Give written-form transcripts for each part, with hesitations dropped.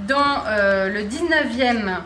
dans le 19e,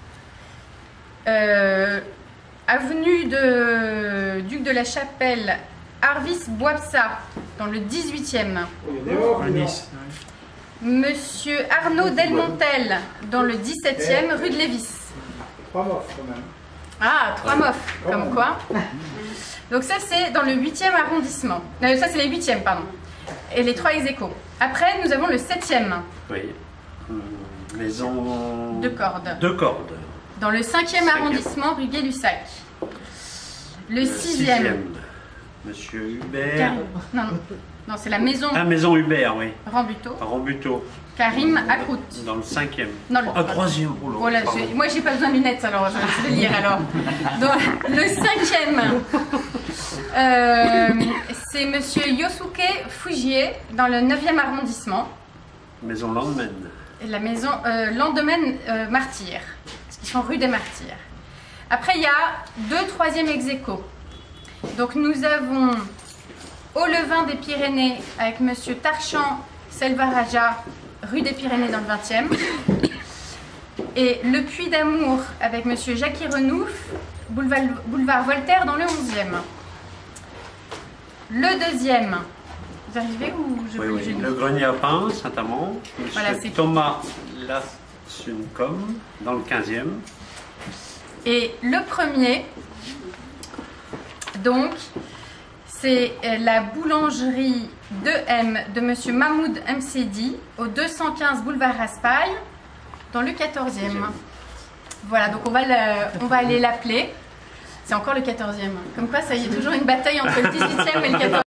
avenue de Duc de la Chapelle, Arvis Boipsa, dans le 18e. À Nice. Monsieur Arnaud Delmontel, dans le 17e, rue de Lévis. 3 mofs quand même. Ah, 3 mofs, comme quoi. Donc ça, c'est dans le 8e arrondissement. Ça, c'est les 8e, pardon. Et les 3 ex-aequo. Après, nous avons le 7e. Oui. Maison... De Cordes. De Cordes. Dans le 5e arrondissement, rue Gay-Lussac. Le 6e. Monsieur Hubert. Non, non, c'est la maison. Ah, Maison Hubert, oui. Rambuteau. À Rambuteau. Karim Akrout. Dans le 5e. Non, le 3e. Voilà, moi, j'ai pas besoin de lunettes, alors je vais lire alors. Dans le 5e, c'est Monsieur Yosuke Fujier, dans le 9e arrondissement. Maison Landemaine. Et la maison Landemaine Martyrs, parce qu'ils sont rue des Martyrs. Après, il y a 2 3e ex-aequo. Donc, nous avons Au-Levin des Pyrénées avec Monsieur Tarchan Selvaraja, rue des Pyrénées dans le 20e. Et Le Puy d'Amour avec Monsieur Jackie Renouf, boulevard Voltaire dans le 11e. Le 2e, vous arrivez ou je Oui, peux oui. Le Grenier à Pain, Saint-Amand. Voilà, Monsieur Thomas Lassuncom, dans le 15e. Et le premier, donc, c'est la boulangerie 2M de Monsieur Mahmoud Mcedi au 215 boulevard Raspail dans le 14e. Voilà, donc on va aller l'appeler. C'est encore le 14e. Comme quoi, ça y est, toujours une bataille entre le 18e et le 14e.